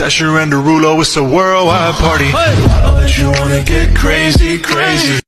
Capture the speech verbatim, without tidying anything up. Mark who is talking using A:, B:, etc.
A: Cheshire and Derulo, it's a worldwide party. I know that you wanna get crazy, crazy.